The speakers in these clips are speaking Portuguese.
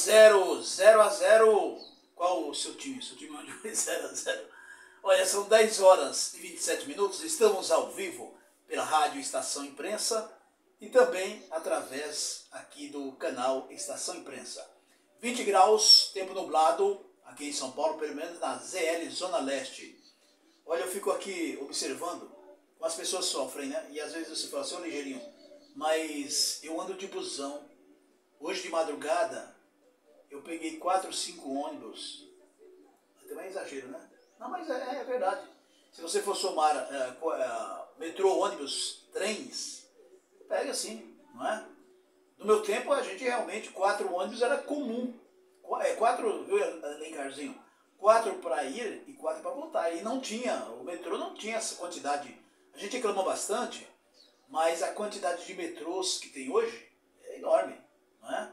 0 a 0. Qual o seu time? Seu time onde foi 0 a 0? Olha, são 10 horas e 27 minutos. Estamos ao vivo pela Rádio Estação Imprensa e também através aqui do canal Estação Imprensa. 20 graus, tempo nublado aqui em São Paulo, pelo menos na ZL Zona Leste. Olha, eu fico aqui observando como as pessoas sofrem, né? E às vezes você fala assim, ô ligeirinho, mas eu ando de busão. Hoje de madrugada eu peguei 4, 5 ônibus. Também é exagero, né? Não, mas é verdade. Se você for somar metrô, ônibus, trens, pega assim, não é? No meu tempo, a gente realmente, 4 ônibus era comum. 4, viu, Alencarzinho? 4 para ir e 4 para voltar. E não tinha, o metrô não tinha essa quantidade. A gente reclamou bastante, mas a quantidade de metrôs que tem hoje é enorme, não é?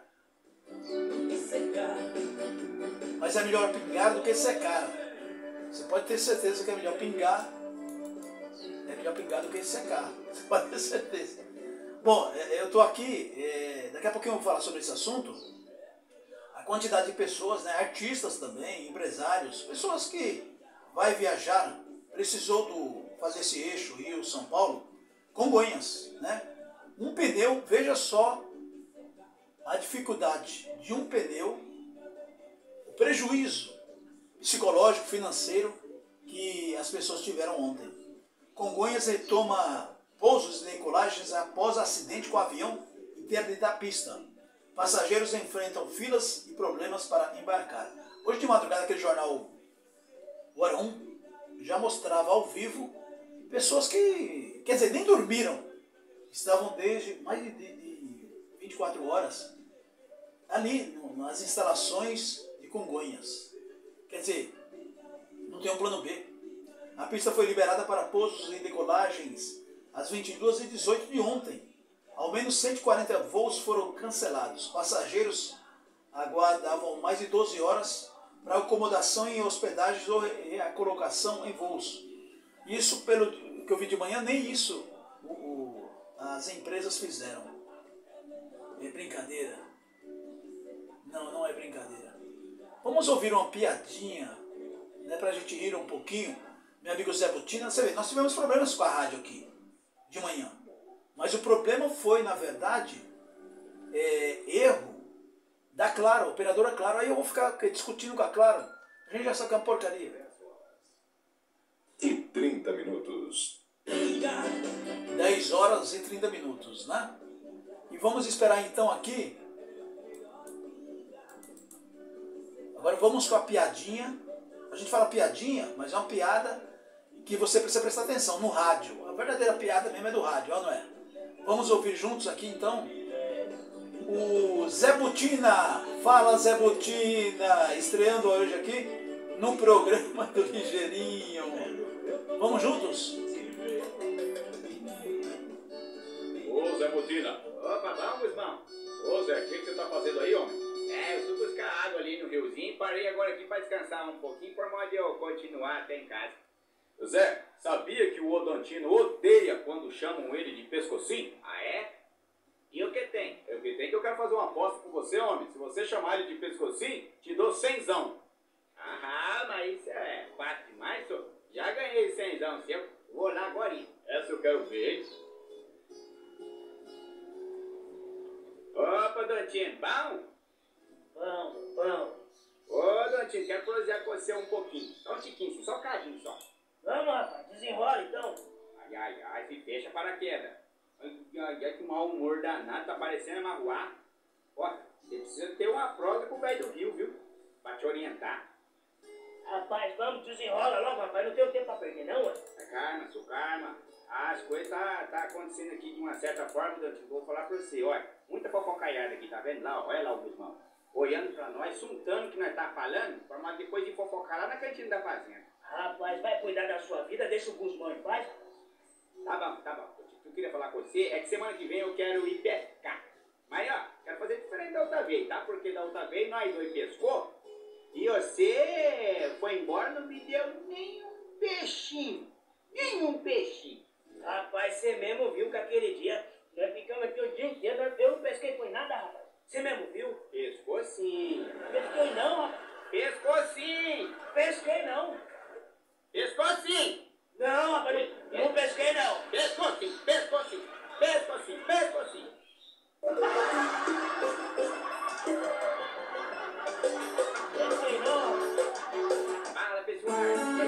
Mas é melhor pingar do que secar. Você pode ter certeza que é melhor pingar. É melhor pingar do que secar. Você pode ter certeza. Bom, eu estou aqui, daqui a pouquinho eu vou falar sobre esse assunto. A quantidade de pessoas, né, artistas também, empresários, pessoas que vai viajar, precisou fazer esse eixo Rio-São Paulo, Congonhas, né? Um pneu, veja só a dificuldade de um pneu, o prejuízo psicológico, financeiro que as pessoas tiveram ontem. Congonhas retoma pousos e decolagens após acidente com avião interno da pista. Passageiros enfrentam filas e problemas para embarcar. Hoje de madrugada, aquele jornal O Hora 1 já mostrava ao vivo pessoas que, quer dizer, nem dormiram. Estavam desde mais de 24 horas ali nas instalações de Congonhas. Quer dizer, não tem um plano B. A pista foi liberada para pousos e decolagens às 22h18 de ontem. Ao menos 140 voos foram cancelados. Passageiros aguardavam mais de 12 horas para acomodação em hospedagens ou a colocação em voos. Isso, pelo que eu vi de manhã, nem isso as empresas fizeram. É brincadeira. Não é brincadeira. Vamos ouvir uma piadinha, né, para a gente rir um pouquinho. Meu amigo Zé Butina, você vê, nós tivemos problemas com a rádio aqui, de manhã. Mas o problema foi, na verdade, erro da Claro, operadora Claro. Aí eu vou ficar discutindo com a Claro. A gente já sabe que é uma porcaria. E 30 minutos. 10 horas e 30 minutos, né? E vamos esperar então aqui. Agora vamos com a piadinha. A gente fala piadinha, mas é uma piada que você precisa prestar atenção no rádio. A verdadeira piada mesmo é do rádio, não é? Vamos ouvir juntos aqui então o Zé Butina. Fala, Zé Butina, estreando hoje aqui no programa do Ligeirinho. Vamos juntos? Ô Zé Butina. Opa, vamos, irmão. Ô Zé, o que você tá fazendo aí, homem? Eu fui buscar água ali no riozinho e parei agora aqui para descansar um pouquinho, por modo de eu continuar até em casa. Zé, sabia que o Odontino odeia quando chamam ele de pescocinho? Ah, é? E o que tem? É o que tem, que eu quero fazer uma aposta com você, homem. Se você chamar ele de pescocinho, te dou 100zão. Ah, mas isso é fácil demais, senhor. Já ganhei 100zão seu. Vou lá agora. Essa eu quero ver, hein? Opa, Dontino, bom? Bom. Ô, Dontino, quero prosear com você um pouquinho. Só um tiquinho, só um cadinho só. Vamos, rapaz, desenrola então. Ai, se fecha para queda. Ai, que mau humor danado, tá parecendo magoar. Ó, você precisa ter uma prosa com o velho do Rio, viu? Pra te orientar. Rapaz, vamos, desenrola logo, rapaz, não tenho tempo pra perder não, ué. Calma, seu calma. As coisas tá acontecendo aqui de uma certa forma, Dontino. Vou falar pra você, olha, muita fofocaiada aqui, tá vendo lá? Ó, olha lá o Guzmão. Olhando pra nós, suntando o que nós tá falando, pra nós depois de fofocar lá na cantina da fazenda. Rapaz, vai cuidar da sua vida, deixa o Guzmão em paz. Tá bom. O que eu queria falar com você é que semana que vem eu quero ir pescar. Mas, ó, quero fazer diferente da outra vez, tá? Porque da outra vez nós dois pescou e você foi embora e não me deu nenhum peixinho. Rapaz, você mesmo viu que aquele dia nós ficamos aqui o dia inteiro, eu não pesquei foi nada, rapaz. Você mesmo viu? Pescou sim. Pesquei não, rapaz. Pescou sim. Pesquei não. Pescou sim. Não, rapaz, não pesquei não. Pescou sim. Pescou sim. Pescou sim. Pescou sim. Pesquei não. Fala, pessoal.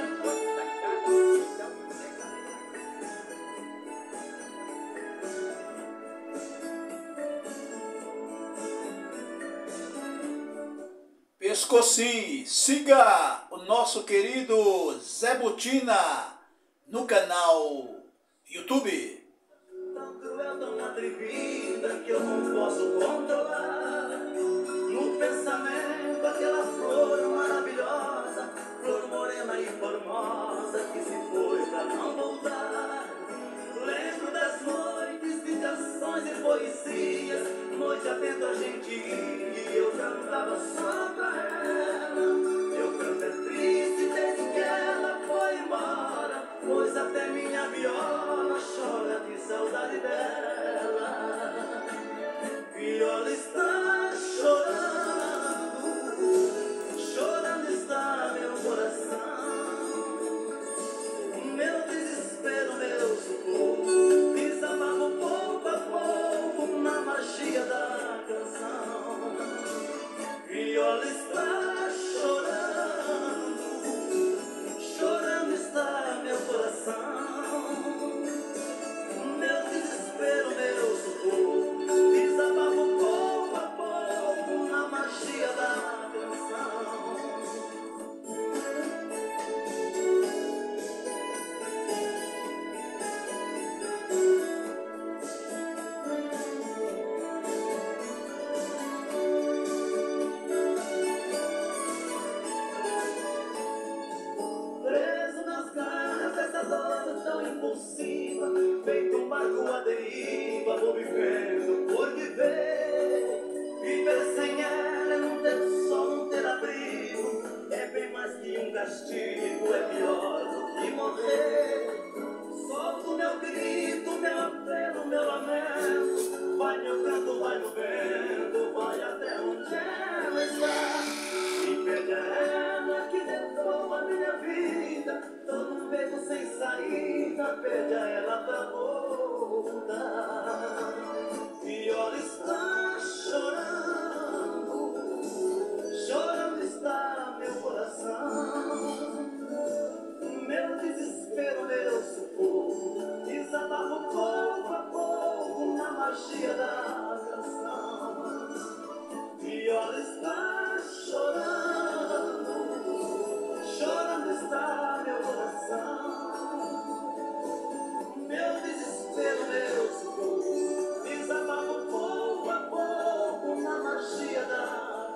Pescocinho, siga o nosso querido Zé Botina no canal YouTube. Tão cruel, tão atrevida que eu não posso controlar. No pensamento, aquela flor maravilhosa, flor morena e formosa que se foi pra não voltar. Lembro das noites de canções e poesias, noite atento a gente ia e eu cantava só pra ela. Meu canto é triste desde que ela foi embora, pois até minha viola chora de saudade dela. Viola está chorando, chorando está meu coração. Meu desespero, meu socorro, desabafo pouco a pouco na magia da canção. Viola está chorando, chorando está meu coração. Meu desespero, meu socorro, desabafo pouco a pouco na magia da canção. Preso nas garras dessa dor tão impulsiva, feito um barco à deriva, vou vivendo por viver. Viver sem ela é não ter sol, não ter abrigo, é bem mais que um castigo, é pior do que morrer. Solto meu grito, meu apelo, meu lamento, vai meu canto, vai no vento, vai até onde ela está. Me pede a ela que devolva a minha vida, tô num beco sem saída, pede a ela pra voltar. Viola está chorando, chorando está meu coração. Meu desespero, meu socorro, desabafo pouco a pouco na magia da canção. Viola está chorando, chorando está meu coração. Meu desespero, meu socorro, desabafo pouco a pouco na magia da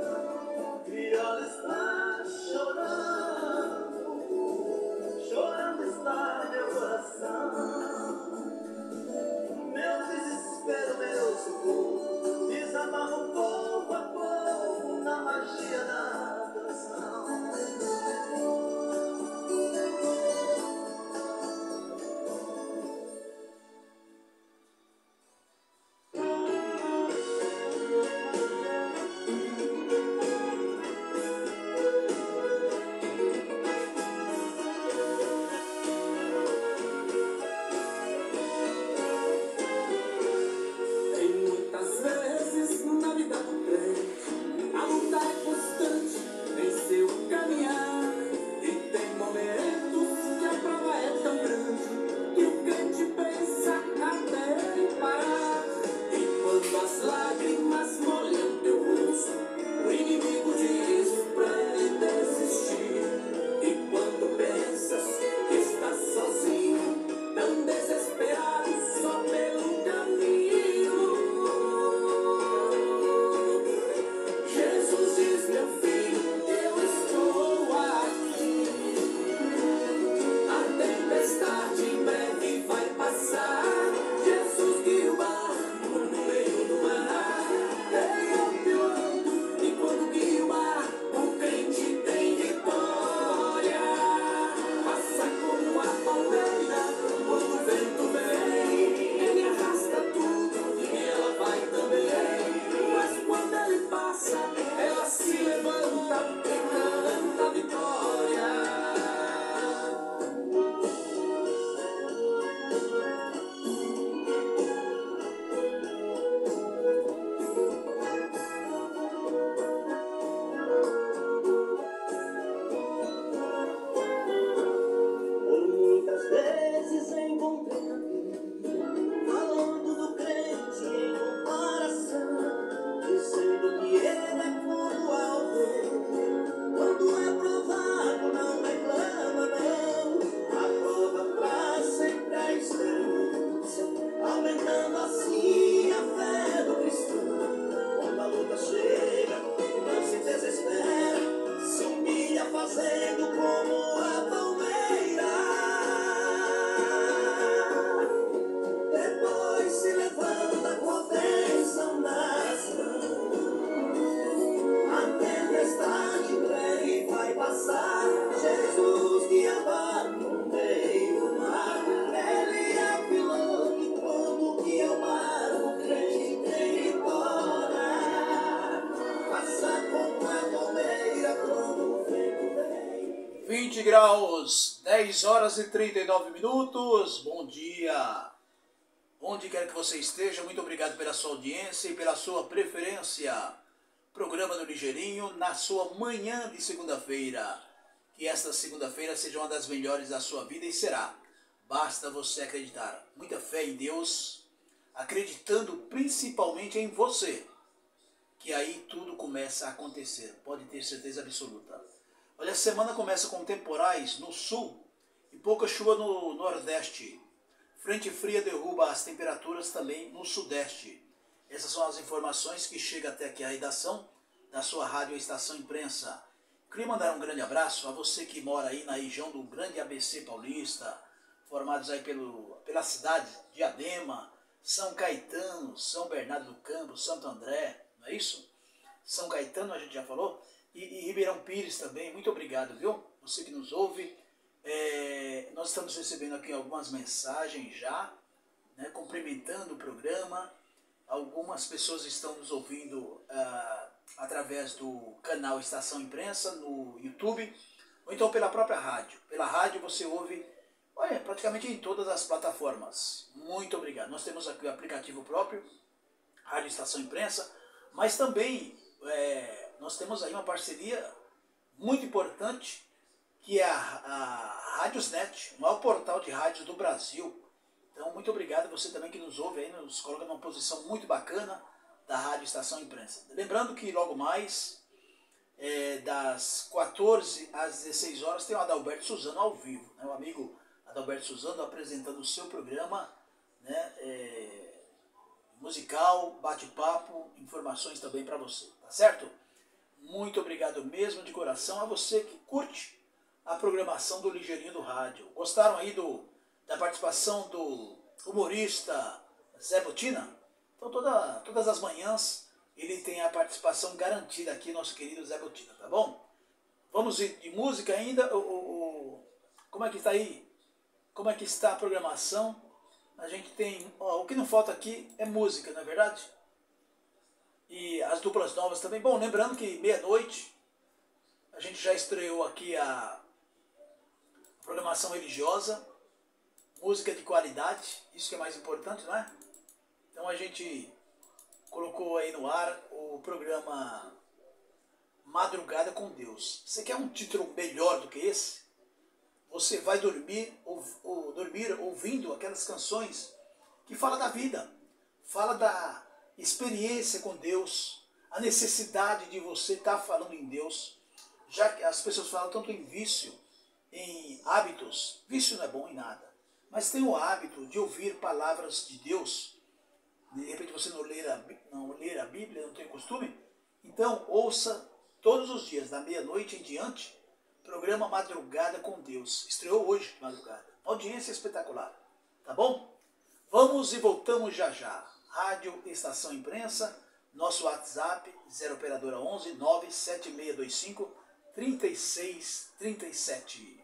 canção. Viola está chorando, chorando. graus, 10 horas e 39 minutos. Bom dia. Onde quer que você esteja, muito obrigado pela sua audiência e pela sua preferência. Programa do Ligeirinho na sua manhã de segunda-feira. Que esta segunda-feira seja uma das melhores da sua vida e será. Basta você acreditar. Muita fé em Deus, acreditando principalmente em você. Que aí tudo começa a acontecer. Pode ter certeza absoluta. Olha, a semana começa com temporais no sul e pouca chuva no nordeste. Frente fria derruba as temperaturas também no sudeste. Essas são as informações que chegam até aqui a redação da sua rádio Estação Imprensa. Queria mandar um grande abraço a você que mora aí na região do grande ABC Paulista, formados aí pela cidade de Diadema, São Caetano, São Bernardo do Campo, Santo André, não é isso? São Caetano a gente já falou? E Ribeirão Pires também, muito obrigado, viu? Você que nos ouve. Nós estamos recebendo aqui algumas mensagens já, né, cumprimentando o programa. Algumas pessoas estão nos ouvindo através do canal Estação Imprensa no YouTube, ou então pela própria rádio. Pela rádio você ouve praticamente em todas as plataformas. Muito obrigado. Nós temos aqui o aplicativo próprio, Rádio Estação Imprensa, mas também nós temos aí uma parceria muito importante, que é a Rádiosnet, o maior portal de rádios do Brasil. Então, muito obrigado a você também que nos ouve aí, nos coloca numa posição muito bacana da Rádio Estação Imprensa. Lembrando que logo mais, das 14 às 16 horas, tem o Adalberto Suzano ao vivo, né? O amigo Adalberto Suzano apresentando o seu programa, né, musical, bate-papo, informações também para você, tá certo? Muito obrigado mesmo de coração a você que curte a programação do Ligeirinho do Rádio. Gostaram aí da participação do humorista Zé Botina? Então todas as manhãs ele tem a participação garantida aqui, nosso querido Zé Botina, tá bom? Vamos de música ainda? Como é que está aí? Como é que está a programação? A gente tem... o que não falta aqui é música, não é verdade? E as duplas novas também. Bom, lembrando que meia-noite a gente já estreou aqui a programação religiosa, música de qualidade, isso que é mais importante, não é? Então a gente colocou aí no ar o programa Madrugada com Deus. Você quer um título melhor do que esse? Você vai dormir ouvindo aquelas canções que falam da vida, fala da experiência com Deus, a necessidade de você estar falando em Deus, já que as pessoas falam tanto em vício, em hábitos. Vício não é bom em nada, mas tem o hábito de ouvir palavras de Deus. De repente você não ler a Bíblia, não tem costume, então ouça todos os dias, da meia-noite em diante, programa Madrugada com Deus. Estreou hoje de madrugada, audiência espetacular, tá bom? Vamos e voltamos já já. Rádio Estação Imprensa, nosso WhatsApp 0 operadora 11 97625 3637.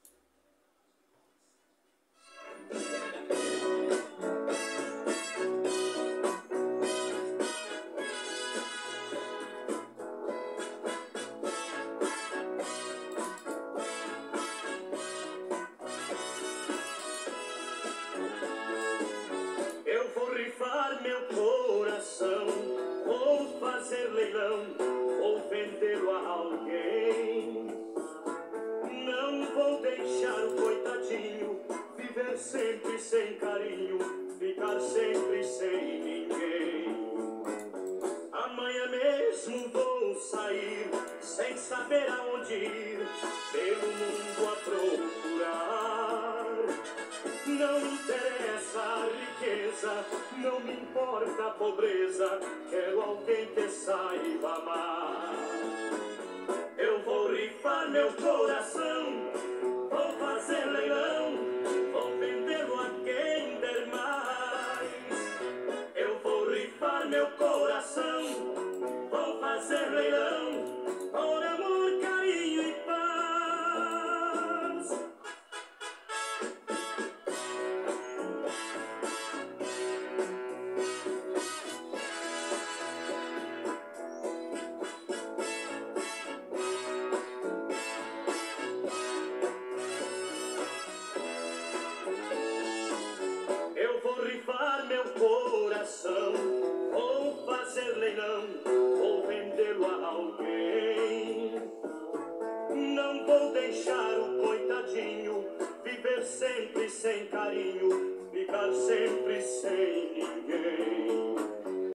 Eu vou rifar meu coração, vou fazer leilão, vou vendê-lo a alguém. Não vou deixar o coitadinho viver sempre sem carinho, ficar sempre sem ninguém. Amanhã mesmo vou sair, sem saber aonde ir, pelo mundo a procurar. Não interessa a riqueza, não me importa a pobreza, quero alguém que saiba amar. Eu vou rifar meu coração, vou fazer leilão, vou vendê-lo a quem der mais. Eu vou rifar meu coração, vou fazer leilão, por amor, carinho e paz. coração. Vou fazer leilão, vou vendê-lo a alguém. Não vou deixar o coitadinho viver sempre sem carinho, ficar sempre sem ninguém.